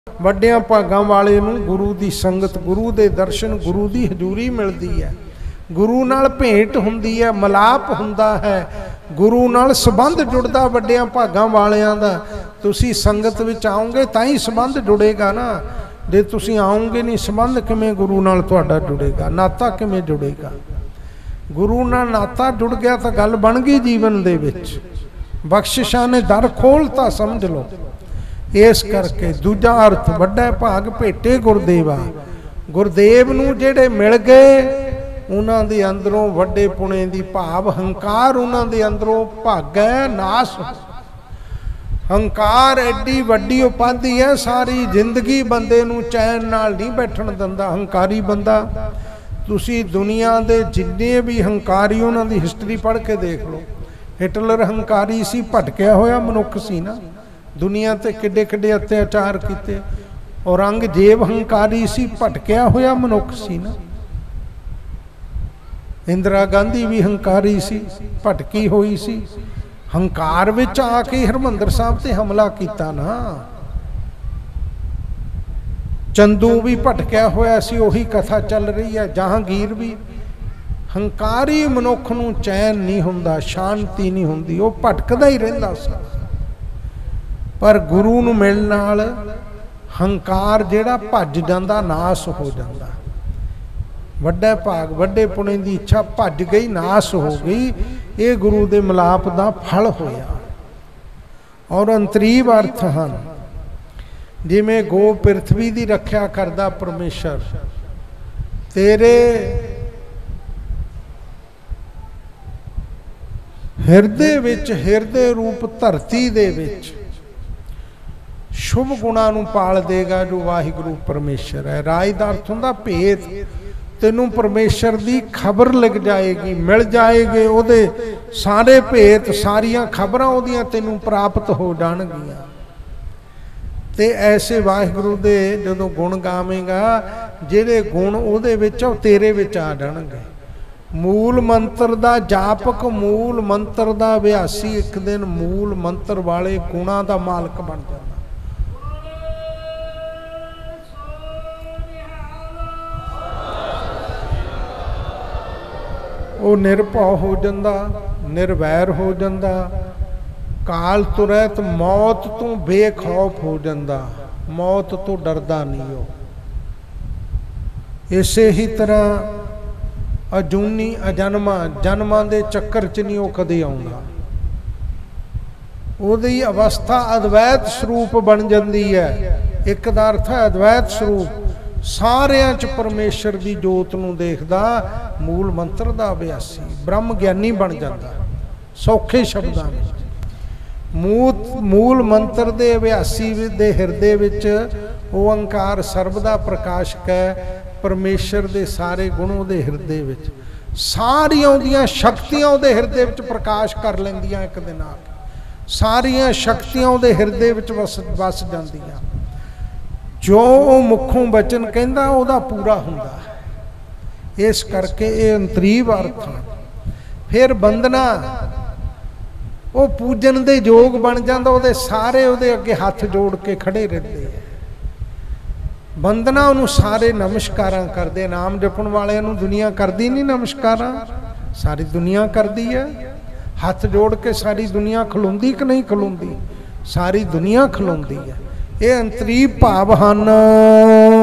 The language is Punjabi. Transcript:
ਵੱਡਿਆਂ ਭਾਗਾਂ ਵਾਲੇ ਨੂੰ ਗੁਰੂ ਦੀ ਸੰਗਤ, ਗੁਰੂ ਦੇ ਦਰਸ਼ਨ, ਗੁਰੂ ਦੀ ਹਜ਼ੂਰੀ ਮਿਲਦੀ ਹੈ, ਗੁਰੂ ਨਾਲ ਭੇਂਟ ਹੁੰਦੀ ਹੈ, ਮਿਲਾਪ ਹੁੰਦਾ ਹੈ, ਗੁਰੂ ਨਾਲ ਸੰਬੰਧ ਜੁੜਦਾ ਵੱਡਿਆਂ ਭਾਗਾਂ ਵਾਲਿਆਂ ਦਾ। ਤੁਸੀਂ ਸੰਗਤ ਵਿੱਚ ਆਓਗੇ ਤਾਂ ਹੀ ਸੰਬੰਧ ਜੁੜੇਗਾ ਨਾ। ਜੇ ਤੁਸੀਂ ਆਓਗੇ ਨਹੀਂ, ਸੰਬੰਧ ਕਿਵੇਂ ਗੁਰੂ ਨਾਲ ਤੁਹਾਡਾ ਜੁੜੇਗਾ? ਨਾਤਾ ਕਿਵੇਂ ਜੁੜੇਗਾ? ਗੁਰੂ ਨਾਲ ਨਾਤਾ ਜੁੜ ਗਿਆ ਤਾਂ ਗੱਲ ਬਣ ਗਈ ਜੀਵਨ ਦੇ ਵਿੱਚ। ਬਖਸ਼ਿਸ਼ਾਂ ਨੇ ਦਰ ਖੋਲ੍ਹਤਾ, ਸਮਝ ਲਓ। ਇਸ ਕਰਕੇ ਦੂਜਾ ਅਰਥ, ਵੱਡਾ ਭਾਗ ਭੇਟੇ ਗੁਰਦੇਵਾ। ਗੁਰਦੇਵ ਨੂੰ ਜਿਹੜੇ ਮਿਲ ਗਏ, ਉਹਨਾਂ ਦੇ ਅੰਦਰੋਂ ਵੱਡੇ ਪੁਣੇ ਦੀ ਭਾਵ ਹੰਕਾਰ ਉਹਨਾਂ ਦੇ ਅੰਦਰੋਂ ਭਾਗੈ ਨਾਸ। ਹੰਕਾਰ ਐਡੀ ਵੱਡੀ ਉਪਾਧੀ ਹੈ, ਸਾਰੀ ਜ਼ਿੰਦਗੀ ਬੰਦੇ ਨੂੰ ਚੈਨ ਨਾਲ ਨਹੀਂ ਬੈਠਣ ਦਿੰਦਾ ਹੰਕਾਰੀ ਬੰਦਾ। ਤੁਸੀਂ ਦੁਨੀਆ ਦੇ ਜਿੰਨੇ ਵੀ ਹੰਕਾਰੀ, ਉਹਨਾਂ ਦੀ ਹਿਸਟਰੀ ਪੜ੍ਹ ਕੇ ਦੇਖ ਲਓ। ਹਿਟਲਰ ਹੰਕਾਰੀ ਸੀ, ਭਟਕਿਆ ਹੋਇਆ ਮਨੁੱਖ ਸੀ ਨਾ। ਦੁਨੀਆ ਤੇ ਕਿੱਡੇ ਕਿੱਡੇ ਅਤਿਆਚਾਰ ਕੀਤੇ। ਔਰੰਗਜ਼ੇਬ ਹੰਕਾਰੀ ਸੀ, ਭਟਕਿਆ ਹੋਇਆ ਮਨੁੱਖ ਸੀ ਨਾ। ਇੰਦਰਾ ਗਾਂਧੀ ਵੀ ਹੰਕਾਰੀ ਸੀ, ਭਟਕੀ ਹੋਈ ਸੀ। ਹੰਕਾਰ ਵਿੱਚ ਆ ਕੇ ਹਰਿਮੰਦਰ ਸਾਹਿਬ ਤੇ ਹਮਲਾ ਕੀਤਾ ਨਾ। ਚੰਦੂ ਵੀ ਭਟਕਿਆ ਹੋਇਆ ਸੀ, ਉਹੀ ਕਥਾ ਚੱਲ ਰਹੀ ਹੈ। ਜਹਾਂਗੀਰ ਵੀ। ਹੰਕਾਰੀ ਮਨੁੱਖ ਨੂੰ ਚੈਨ ਨਹੀਂ ਹੁੰਦਾ, ਸ਼ਾਂਤੀ ਨਹੀਂ ਹੁੰਦੀ, ਉਹ ਭਟਕਦਾ ਹੀ ਰਹਿੰਦਾ ਸੀ। ਪਰ ਗੁਰੂ ਨੂੰ ਮਿਲਣ ਨਾਲ ਹੰਕਾਰ ਜਿਹੜਾ ਭੱਜ ਜਾਂਦਾ, ਨਾਸ ਹੋ ਜਾਂਦਾ। ਵੱਡਾ ਭਾਗ, ਵੱਡੇ ਪੁਣੇ ਦੀ ਇੱਛਾ ਭੱਜ ਗਈ, ਨਾਸ ਹੋ ਗਈ। ਇਹ ਗੁਰੂ ਦੇ ਮਿਲਾਪ ਦਾ ਫਲ ਹੋਇਆ। ਔਰ ਅੰਤਰੀਵ ਅਰਥ ਹਨ, ਜਿਵੇਂ ਗੋ ਪ੍ਰਿਥਵੀ ਦੀ ਰੱਖਿਆ ਕਰਦਾ ਪਰਮੇਸ਼ਰ, ਤੇਰੇ ਹਿਰਦੇ ਵਿੱਚ, ਹਿਰਦੇ ਰੂਪ ਧਰਤੀ ਦੇ ਵਿੱਚ ਸ਼ੁਭ ਗੁਣਾਂ ਨੂੰ ਪਾਲ ਦੇਗਾ ਜੋ ਵਾਹਿਗੁਰੂ ਪਰਮੇਸ਼ਰ ਹੈ। ਰਾਜ ਦਾ ਅਰਥ ਹੁੰਦਾ ਭੇਤ। ਤੈਨੂੰ ਪਰਮੇਸ਼ਰ ਦੀ ਖਬਰ ਲੱਗ ਜਾਏਗੀ, ਮਿਲ ਜਾਏਗੇ ਉਹਦੇ ਸਾਰੇ ਭੇਤ, ਸਾਰੀਆਂ ਖਬਰਾਂ ਉਹਦੀਆਂ ਤੈਨੂੰ ਪ੍ਰਾਪਤ ਹੋ ਜਾਣਗੀਆਂ। ਤੇ ਐਸੇ ਵਾਹਿਗੁਰੂ ਦੇ ਜਦੋਂ ਗੁਣ ਗਾਵੇਂਗਾ, ਜਿਹੜੇ ਗੁਣ ਉਹਦੇ ਵਿੱਚ ਉਹ ਤੇਰੇ ਵਿੱਚ ਆ ਜਾਣਗੇ। ਮੂਲ ਮੰਤਰ ਦਾ ਜਾਪਕ, ਮੂਲ ਮੰਤਰ ਦਾ ਅਭਿਆਸੀ ਇੱਕ ਦਿਨ ਮੂਲ ਮੰਤਰ ਵਾਲੇ ਗੁਣਾਂ ਦਾ ਮਾਲਕ ਬਣ ਜਾਂਦਾ। ਉਹ ਨਿਰਭਉ ਹੋ ਜਾਂਦਾ, ਨਿਰਵੈਰ ਹੋ ਜਾਂਦਾ, ਕਾਲ ਤੋਂ ਰਹਿਤ, ਮੌਤ ਤੋਂ ਬੇਖੌਫ ਹੋ ਜਾਂਦਾ, ਮੌਤ ਤੋਂ ਡਰਦਾ ਨਹੀਂ ਉਹ। ਇਸੇ ਹੀ ਤਰ੍ਹਾਂ ਅਜੂਨੀ ਅਜਨਮਾ, ਜਨਮਾਂ ਦੇ ਚੱਕਰ 'ਚ ਨਹੀਂ ਉਹ ਕਦੇ ਆਉਂਦਾ। ਉਹਦੀ ਅਵਸਥਾ ਅਦਵੈਤ ਸਰੂਪ ਬਣ ਜਾਂਦੀ ਹੈ। ਇੱਕ ਦਾ ਅਰਥ ਹੈ ਅਦਵੈਤ ਸਰੂਪ, ਸਾਰਿਆਂ 'ਚ ਪਰਮੇਸ਼ਰ ਦੀ ਜੋਤ ਨੂੰ ਦੇਖਦਾ। ਮੂਲ ਮੰਤਰ ਦਾ ਅਭਿਆਸੀ ਬ੍ਰਹਮ ਗਿਆਨੀ ਬਣ ਜਾਂਦਾ। ਸੌਖੇ ਸ਼ਬਦਾਂ ਵਿੱਚ ਮੂਲ ਮੰਤਰ ਦੇ ਅਭਿਆਸੀ ਦੇ ਹਿਰਦੇ ਵਿੱਚ ਓੰਕਾਰ ਸਰਬ ਦਾ ਪ੍ਰਕਾਸ਼ਕ ਹੈ। ਪਰਮੇਸ਼ਰ ਦੇ ਸਾਰੇ ਗੁਣ ਉਹਦੇ ਹਿਰਦੇ ਵਿੱਚ, ਸਾਰੀਆਂ ਉਹਦੀਆਂ ਸ਼ਕਤੀਆਂ ਉਹਦੇ ਹਿਰਦੇ ਵਿੱਚ ਪ੍ਰਕਾਸ਼ ਕਰ ਲੈਂਦੀਆਂ। ਇੱਕ ਦਿਨ ਆ ਕੇ ਸਾਰੀਆਂ ਸ਼ਕਤੀਆਂ ਉਹਦੇ ਹਿਰਦੇ ਵਿੱਚ ਵਸ ਜਾਂਦੀਆਂ। ਜੋ ਉਹ ਮੁੱਖੋਂ ਬਚਨ ਕਹਿੰਦਾ ਉਹਦਾ ਪੂਰਾ ਹੁੰਦਾ। ਇਸ ਕਰਕੇ ਇਹ ਅੰਤਰੀਵ ਅਰਥ। ਫਿਰ ਬੰਦਨਾ, ਉਹ ਪੂਜਨ ਦੇ ਯੋਗ ਬਣ ਜਾਂਦਾ। ਉਹਦੇ ਸਾਰੇ ਉਹਦੇ ਅੱਗੇ ਹੱਥ ਜੋੜ ਕੇ ਖੜੇ ਰਹਿੰਦੇ। ਬੰਦਨਾ, ਉਹਨੂੰ ਸਾਰੇ ਨਮਸਕਾਰਾਂ ਕਰਦੇ। ਨਾਮ ਜਪਣ ਵਾਲਿਆਂ ਨੂੰ ਦੁਨੀਆ ਕਰਦੀ ਨਹੀਂ ਨਮਸਕਾਰਾਂ, ਸਾਰੀ ਦੁਨੀਆ ਕਰਦੀ ਹੈ। ਹੱਥ ਜੋੜ ਕੇ ਸਾਰੀ ਦੁਨੀਆ ਖਲੋਂਦੀ ਕਿ ਨਹੀਂ ਖਲੋਂਦੀ? ਸਾਰੀ ਦੁਨੀਆ ਖਲੋਂਦੀ ਹੈ। ਇਹ ਅੰਤਰੀਵ ਭਾਵ ਹਨ।